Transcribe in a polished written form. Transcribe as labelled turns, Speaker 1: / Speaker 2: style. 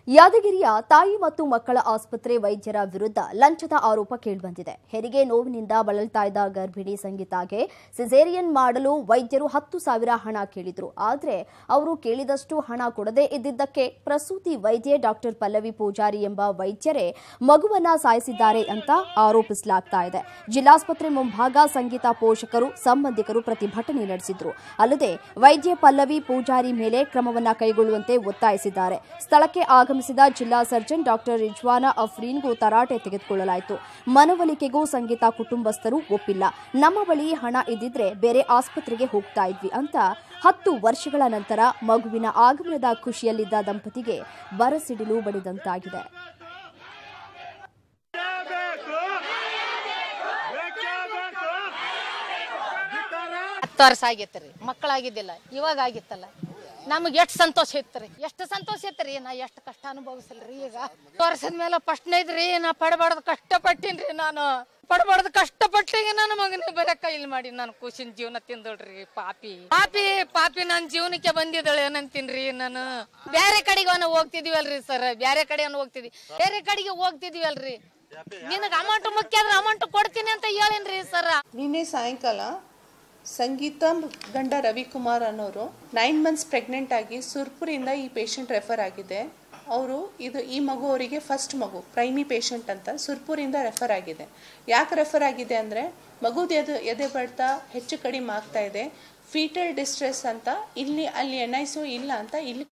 Speaker 1: ಯಾದಗಿರಿಯ ತಾಯಿ ಮತ್ತು ಮಕ್ಕಳ ಆಸ್ಪತ್ರೆ ವೈದ್ಯರ ವಿರುದ್ಧ ಲಂಚದ ಆರೋಪ ಕೇಳಿಬಂದಿದೆ. ಹೆರಿಗೆ ನೋವಿನಿಂದ ಬಳಲ್ತಾ ಇದ್ದ ಗರ್ಭಿಣಿ ಸಂಗೀತಾಗೆ ಸಿಸೇರಿಯನ್ ಮಾಡಲು ವೈದ್ಯರು 10,000 ಹಣ ಕೇಳಿದ್ರು. ಆದರೆ ಅವರು ಕೇಳಿದಷ್ಟು ಹಣ ಕೊಡದೇ ಇದ್ದಿದ್ದಕ್ಕೆ ಪ್ರಸೂತಿ ವೈದ್ಯೆ ಡಾಕ್ಟರ್ ಪಲ್ಲವಿ ಪೂಜಾರಿ ಎಂಬ ವೈದ್ಯರೇ ಮಗುವನ್ನ ಸಾಯಿಸಿದ್ದಾರೆ ಅಂತ ಆರೋಪಿಸಲಾಗ್ತಾ ಇದೆ. ಜಿಲ್ಲಾಸ್ಪತ್ರೆ ಮುಂಭಾಗ ಸಂಗೀತಾ ಪೋಷಕರು, ಸಂಬಂಧಿಕರು ಪ್ರತಿಭಟನೆ ನಡೆಸಿದ್ರು. ಅಲ್ಲದೆ ವೈದ್ಯೆ ಪಲ್ಲವಿ ಪೂಜಾರಿ ಮೇಲೆ ಕ್ರಮವನ್ನ ಕೈಗೊಳ್ಳುವಂತೆ ಒತ್ತಾಯಿಸಿದ್ದಾರೆ. ಸ್ಥಳಕ್ಕೆ ಆಗಮಿಸಿದ ಜಿಲ್ಲಾ ಸರ್ಜನ್ ಡಾಕ್ಟರ್ ರಿಜ್ವಾನಾ ಅಫ್ರೀನ್ಗೂ ತರಾಟೆ ತೆಗೆದುಕೊಳ್ಳಲಾಯಿತು. ಮನವೊಲಿಕೆಗೂ ಸಂಗೀತಾ ಕುಟುಂಬಸ್ಥರು ಒಪ್ಪಿಲ್ಲ. ನಮ್ಮ ಬಳಿ ಹಣ ಇದ್ದಿದ್ರೆ ಬೇರೆ ಆಸ್ಪತ್ರೆಗೆ ಹೋಗ್ತಾ ಇದ್ವಿ ಅಂತ 10 ವರ್ಷಗಳ ನಂತರ ಮಗುವಿನ ಆಗಮನದ ಖುಷಿಯಲ್ಲಿದ್ದ ದಂಪತಿಗೆ ಬರಸಿಡಿಲು ಬಡಿದಂತಾಗಿದೆ.
Speaker 2: 10 ವರ್ಷ ಆಗಿತ್ರಿ, ಮಕ್ಕಳಾಗಿದ್ದಿಲ್ಲ, ಇವಾಗ ಆಗಿತ್ತಲ್ಲ. ನಮಗೆ ಎಷ್ಟು ಸಂತೋಷ ಇತ್ರಿ, ಎಷ್ಟು ಸಂತೋಷ ಇತ್ರಿ. ನಾ ಎಷ್ಟು ಕಷ್ಟ ಅನುಭವಿಸಲ್ರಿ. ಈಗ ವರ್ಷದ ಮೇಲೆ ಫಸ್ಟ್ನೇ ಇದ್ರಿ, ನಾ ಪಡಬಾರ್ದು ಕಷ್ಟಪಟ್ಟಿನ್ರಿ. ನಾನು ಪಡಬಾರ್ದು ಕಷ್ಟಪಟ್ಟಿಗೆ ನನ್ನ ಮಗನಿಗೆ ಬರೀ ಕೈಲಿ ಮಾಡಿ ನಾನು ಖುಷಿನ ಜೀವನ ತಿಂದಳ್ರಿ. ಪಾಪಿ ಪಾಪಿ ಪಾಪಿ ನನ್ನ ಜೀವನಕ್ಕೆ ಬಂದಿದ್ದಾಳೆ ಏನಂತೀನ್ರಿ. ನಾನು ಬೇರೆ ಕಡೆಗೆ ಹೋಗ್ತಿದೀವಲ್ರಿ ಸರ್, ಬೇರೆ ಕಡೆ ಹೋಗ್ತಿದ್ವಿ, ಬೇರೆ ಕಡೆಗೆ ಹೋಗ್ತಿದೀವಲ್ರಿ. ನಿನಗೆ ಅಮೌಂಟ್ ಮುಖ್ಯ ಆದ್ರೆ ಅಮೌಂಟ್ ಕೊಡ್ತೀನಿ ಅಂತ ಹೇಳೇನ್ರಿ ಸರ್.
Speaker 3: ನಿನ್ನೆ ಸಾಯಂಕಾಲ ಸಂಗೀತಾ ಗಂಡ ರವಿಕುಮಾರ್ ಅನ್ನೋರು 9 ಮಂತ್ಸ್ ಪ್ರೆಗ್ನೆಂಟ್ ಆಗಿ ಸುರ್ಪುರಿಂದ ಈ ಪೇಷಂಟ್ ರೆಫರ್ ಆಗಿದೆ. ಅವರು ಈ ಮಗು ಅವರಿಗೆ ಫಸ್ಟ್ ಮಗು, ಪ್ರೈಮಿ ಪೇಷಂಟ್ ಅಂತ ಸುರ್ಪುರಿಂದ ರೆಫರ್ ಆಗಿದೆ. ಯಾಕೆ ರೆಫರ್ ಆಗಿದೆ ಅಂದರೆ ಮಗುದ ಎದೆ ಬಡ್ತ ಹೆಚ್ಚು ಕಡಿಮೆ ಆಗ್ತಾ ಇದೆ, ಫೀಟಲ್ ಡಿಸ್ಟ್ರೆಸ್ ಅಂತ ಇಲ್ಲಿ ಅಲ್ಲಿ NICU ಇಲ್ಲ ಅಂತ ಇಲ್ಲಿ